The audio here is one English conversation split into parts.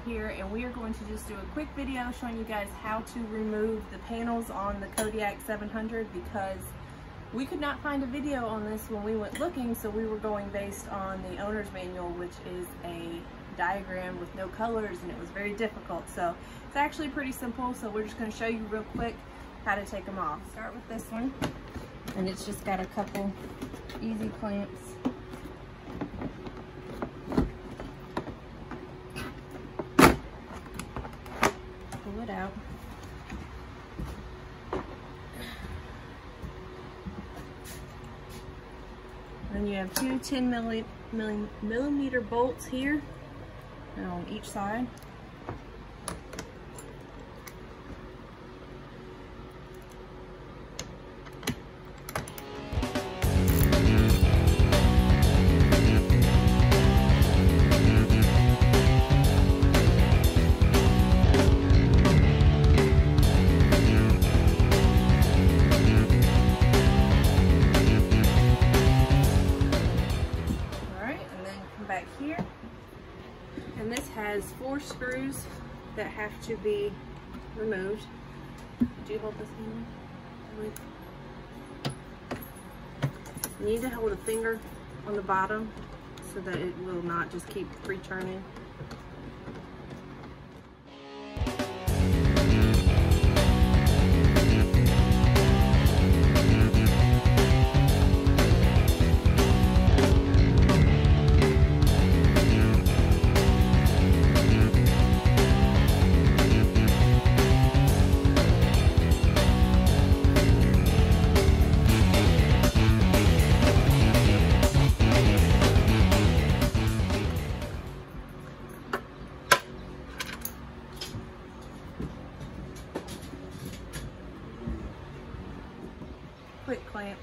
here, and we are going to just do a quick video showing you guys how to remove the panels on the Kodiak 700 because we could not find a video on this when we went looking, so we were going based on the owner's manual, which is a diagram with no colors, and it was very difficult. So it's actually pretty simple, so we're just going to show you real quick how to take them off. Start with this one, and it's just got a couple easy clamps. Pull it out. Then you have two 10 millimeter bolts here on each side. Back here, and this has 4 screws that have to be removed. Do you hold this in? You need to hold a finger on the bottom so that it will not just keep returning. Quick clamps.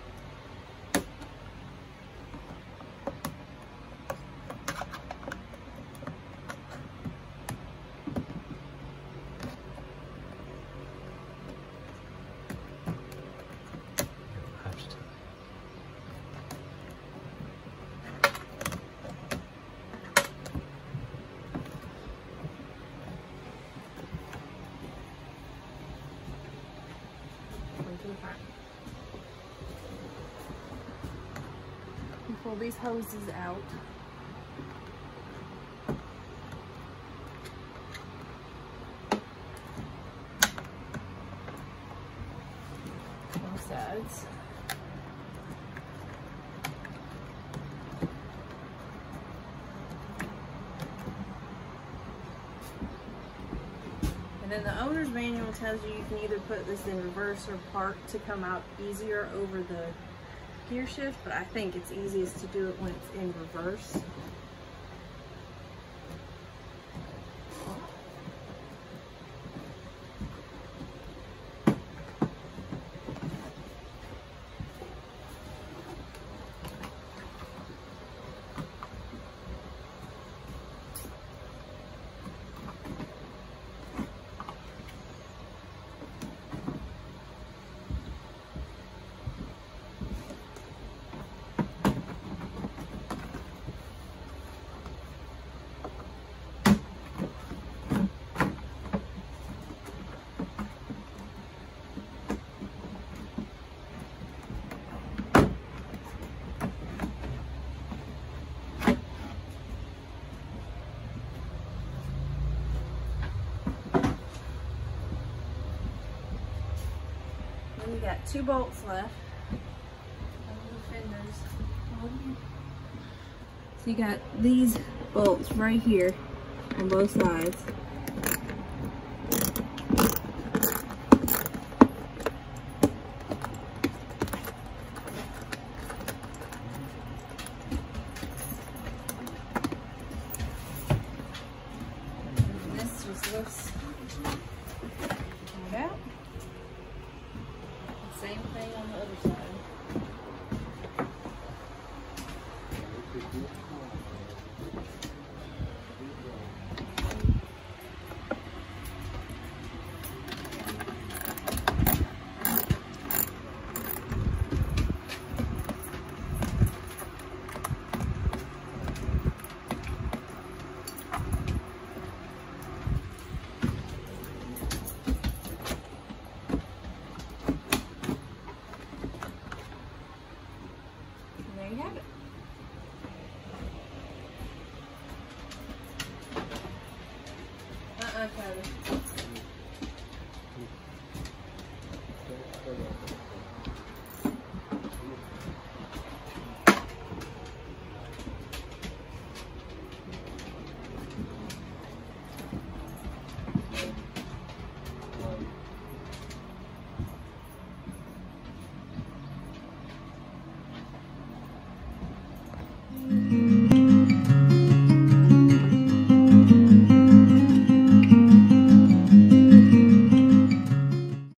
Pull these hoses out. Both sides. And then the owner's manual tells you can either put this in reverse or park to come out easier over the gear shift, but I think it's easiest to do it when it's in reverse. We got 2 bolts left. So you got these bolts right here on both sides. And this just lifts right out. Same thing on the other side. the